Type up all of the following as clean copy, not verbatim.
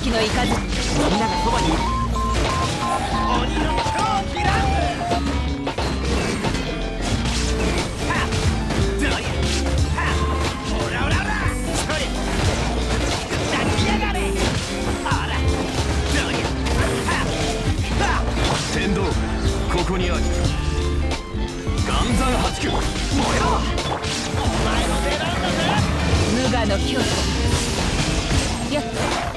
きのいかず。 みんながそばにいる。 鬼の超ヴィラン天道ここにあり。岩山八九燃えろ。 お前の出番だぜ。 無我の境地。やっ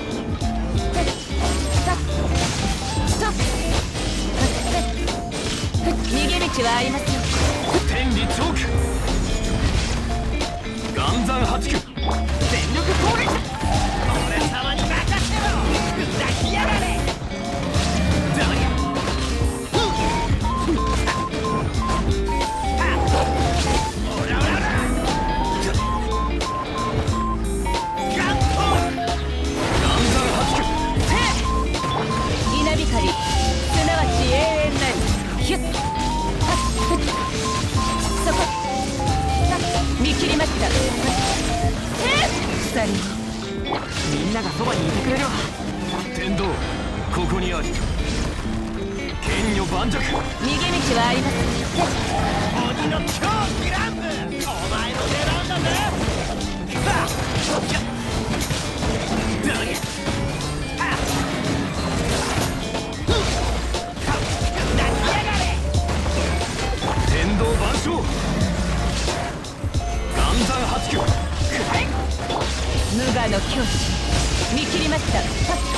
逃げ道はありますよ。 天理チョーク。岩山八九全力攻撃。 俺様に任せろ。砕きやがれ。 稲光、すなわち永遠なる。ヒュッそこ見切りました。鎖みんながそばにいてくれるわ。天道ここにあり。剣女盤石。 逃げ道はあります。 鬼の超ヴィラン部。お前の出番だぜ。 天道万象。岩山八九。 無我の境地見切りました。